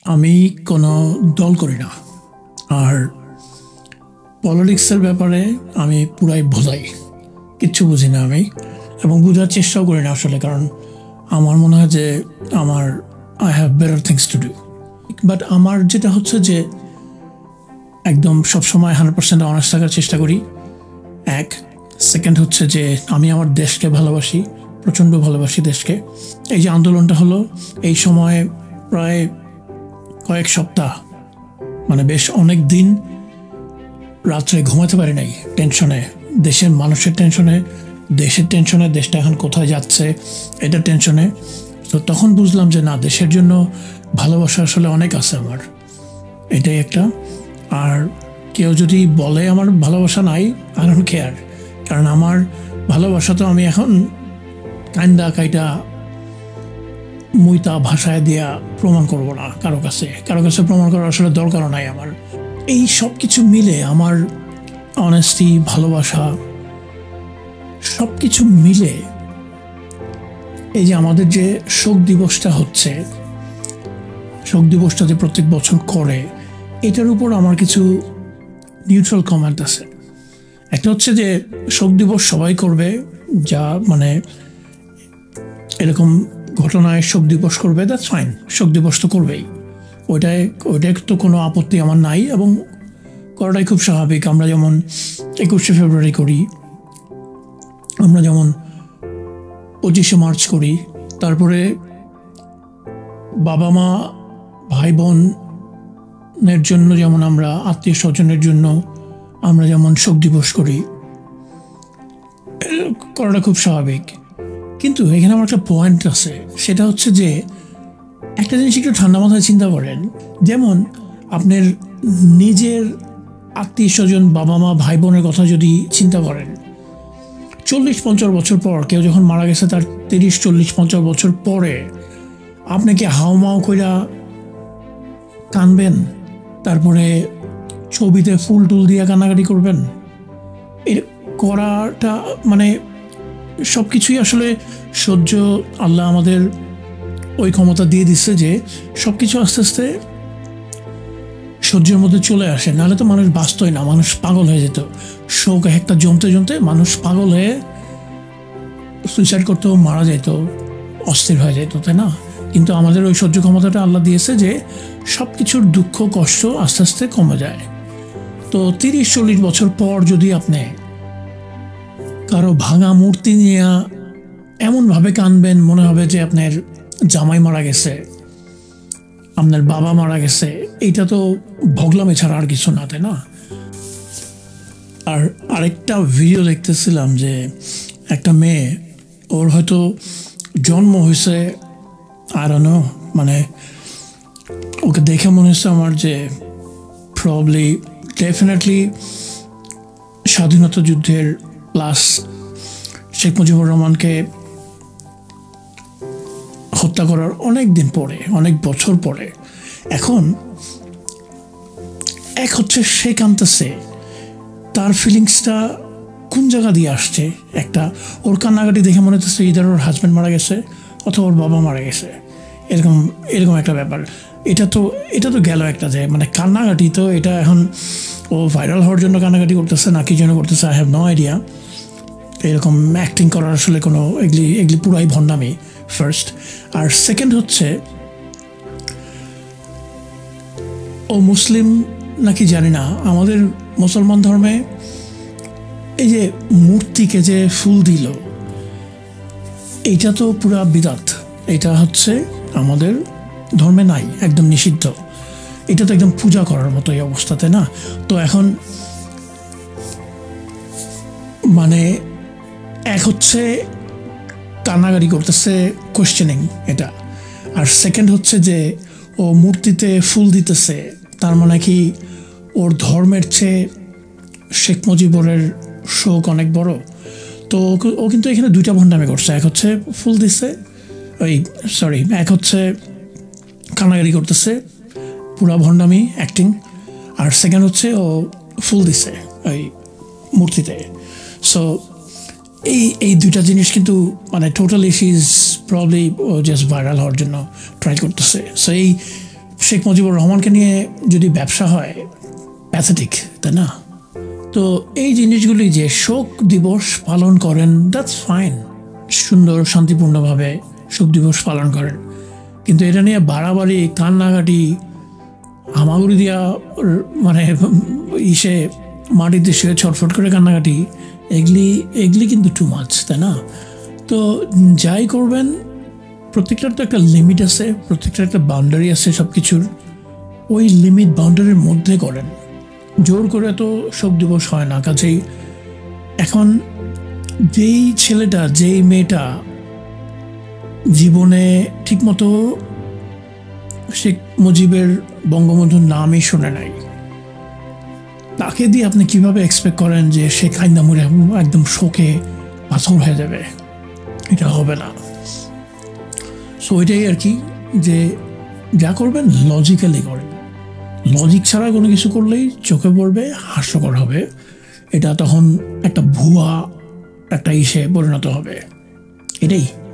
আমি কোনো দল করি না, আর পলিটিক্সের ব্যাপারে আমি পুরাই ভোলাই, কিচ্ছু বুঝি না আমি, এবং বোঝার চেষ্টাও করি না আসলে, কারণ আমার মনে হয় যে I have better things to do. But আমার যেটা হচ্ছে যে একদম সবসময় 100% অনেস্ট থাকার চেষ্টা করি। এক সেকেন্ড হচ্ছে যে আমি আমার দেশকে ভালোবাসি, প্রচণ্ড ভালোবাসি দেশকে। এই যে আন্দোলনটা হলো, এই সময় প্রায় কয়েক সপ্তাহ, মানে বেশ অনেক দিন রাত্রে ঘুমাতে পারি নাই টেনশনে, দেশের মানুষের টেনশনে, দেশের টেনশনে, দেশটা এখন কোথায় যাচ্ছে এটা টেনশনে। তো তখন বুঝলাম যে না, দেশের জন্য ভালোবাসা আসলে অনেক আছে আমার, এটাই একটা। আর কেউ যদি বলে আমার ভালোবাসা নাই, আই ডোন্ট কেয়ার, কারণ আমার ভালোবাসা তো আমি এখন কাইটা মুইতা ভাষায় দিয়া প্রমাণ করব না কারো কাছে প্রমাণ করার আসলে দরকারও নাই আমার। এই সব কিছু মিলে আমার অনেস্টি, ভালোবাসা, সব কিছু মিলে এই যে আমাদের যে শোক দিবসটা হচ্ছে, শোক দিবসটা যে প্রত্যেক বছর করে, এটার উপর আমার কিছু নিউট্রাল কমেন্ট আছে। একটা হচ্ছে যে শোক দিবস সবাই করবে, যা মানে এরকম ঘটনায় শোক দিবস করবে, দ্যাটস ফাইন, শোক দিবস তো করবেই, ওইটাই তো কোনো আপত্তি আমার নাই, এবং করাটাই খুব স্বাভাবিক। আমরা যেমন 21শে ফেব্রুয়ারি করি, আমরা যেমন 25শে মার্চ করি, তারপরে বাবা মা ভাই বোনের জন্য যেমন আমরা, আত্মীয় স্বজনের জন্য আমরা যেমন শোক দিবস করি, করাটা খুব স্বাভাবিক। কিন্তু এখানে আমার একটা পয়েন্ট আছে, সেটা হচ্ছে যে একটা জিনিস একটু ঠান্ডা মাথায় চিন্তা করেন। যেমন আপনার নিজের আত্মীয় স্বজন, বাবা মা ভাই বোনের কথা যদি চিন্তা করেন, 40-50 বছর পর কেউ যখন মারা গেছে, তার 30-40-50 বছর পরে আপনি কি হাউমাউ কইরা কানবেন? তারপরে ছবিতে ফুল টুল দিয়ে কান্নাকাটি করবেন? এর করাটা মানে সব কিছুই আসলে সহ্য, আল্লাহ আমাদের ওই ক্ষমতা দিয়ে দিচ্ছে যে সব কিছু আস্তে আস্তে সহ্যের মধ্যে চলে আসে, নাহলে তো মানুষ বাঁচতই না, মানুষ পাগল হয়ে যেত। শোক একটা জমতে মানুষ পাগল হয়ে সুইসাইড করতো, মারা যেত, অস্থির হয়ে যেত, তাই না? কিন্তু আমাদের ওই সহ্য ক্ষমতাটা আল্লাহ দিয়েছে যে সব কিছুর দুঃখ কষ্ট আস্তে আস্তে কমে যায়। তো 30-40 বছর পর যদি আপনি কারো ভাঙা মূর্তি নিয়ে এমনভাবে কানবেন, মনে হবে যে আপনার জামাই মারা গেছে, আপনার বাবা মারা গেছে, এইটা তো ভগলামি ছাড়া আর কিছু না, তাই না? আর আরেকটা ভিডিও দেখতেছিলাম যে একটা মেয়ে, ওর হয়তো জন্ম হয়েছে, আর মানে ওকে দেখে মনে হচ্ছে আমার যে প্রবলি ডেফিনেটলি স্বাধীনতা যুদ্ধের প্লাস শেখ মুজিবুর রহমানকে হত্যা করার অনেক দিন পরে, অনেক বছর পরে, এখন এক হচ্ছে সে কাঁদতেছে, তার ফিলিংসটা কোন জায়গা দিয়ে আসছে, একটা ওর কান্নাকাটি দেখে মনে হচ্ছে ইদার ওর হাজব্যান্ড মারা গেছে অথবা ওর বাবা মারা গেছে, এরকম একটা ব্যাপার। এটা তো গেল একটা, যে মানে কান্নাকাটি, তো এটা এখন ও ভাইরাল হওয়ার জন্য কান্নাকাটি করতেছে না কি জন্য করতেছে, আই হ্যাভ নো আইডিয়া। এরকম অ্যাক্টিং করার আসলে কোনো এগুলি পুরাই ভণ্ডামি, ফার্স্ট। আর সেকেন্ড হচ্ছে ও মুসলিম নাকি জানি না, আমাদের মুসলমান ধর্মে এই যে মূর্তিকে যে ফুল দিল, এইটা তো পুরা বিদাত, এটা হচ্ছে আমাদের ধর্মে নাই, একদম নিষিদ্ধ। এটা তো একদম পূজা করার মতো এই অবস্থাতে না। তো এখন মানে এক হচ্ছে কান্নাকাটি করতেছে, কোয়েশ্চেনিং এটা, আর সেকেন্ড হচ্ছে যে ও মূর্তিতে ফুল দিতেছে, তার মানে কি ওর ধর্মের চেয়ে শেখ মুজিবুরের শোক অনেক বড়। তো ও কিন্তু এখানে দুইটা ভণ্ডামি করছে, এক হচ্ছে ফুল দিচ্ছে, এক হচ্ছে কান্নাকাটি করতেছে, পুরা ভণ্ডামি অ্যাক্টিং, আর সেকেন্ড হচ্ছে ও ফুল দিচ্ছে ওই মূর্তিতে। সো এই দুইটা জিনিস কিন্তু মানে totally she is probably just viral হওয়ার জন্য ট্রাই করতেছে। সো এই শেখ মুজিবুর রহমানকে নিয়ে যদি ব্যবসা হয়, প্যাথেটিক, তাই না? তো এই জিনিসগুলি যে শোক দিবস পালন করেন, দ্যাটস ফাইন, সুন্দর শান্তিপূর্ণভাবে শোক দিবস পালন করেন, কিন্তু এটা নিয়ে বাড়াবাড়ি, কান্নাকাটি, হামাগুড়ি দিয়া মানে ইসে মাটিতে শুয়ে ছটফট করে কান্নাকাটি, এগুলি কিন্তু টু মাচ, তাই না? তো যাই করবেন প্রত্যেকটার তো একটা লিমিট আছে, প্রত্যেকটার একটা বাউন্ডারি আছে সব কিছুর। ওই লিমিট বাউন্ডারির মধ্যে করেন, জোর করে তো শোক দিবস হয় না। কাজেই এখন যেই ছেলেটা, যেই মেয়েটা জীবনে ঠিকমতো শেখ মুজিবের বঙ্গবন্ধুর নামই শোনে নাই, তাকে দিয়ে আপনি কিভাবে এক্সপেক্ট করেন যে সে কাইন্দা মুড়ে একদম শোকে পাথর হয়ে যাবে? এটা হবে না। সো এটাই আর কি, যে যা করবেন লজিক্যালি করেন। লজিক ছাড়া কোনো কিছু করলেই চোখে পড়বে, হাস্যকর হবে, এটা তখন একটা ভুয়া একটা ইসে পরিণত হবে। এটাই।